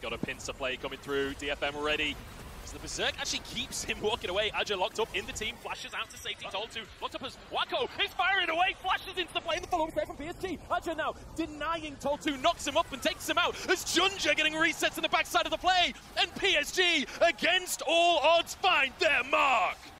got a pincer play coming through. DFM ready. So the Berserk actually keeps him walking away. Aja locked up in the team, flashes out to safety. Talon locked up as Wako is firing away, flashes into the play, and the follow-up there from PSG. Aja now denying Talon, knocks him up and takes him out as Junja getting resets in the backside of the play. And PSG, against all odds, find their mark.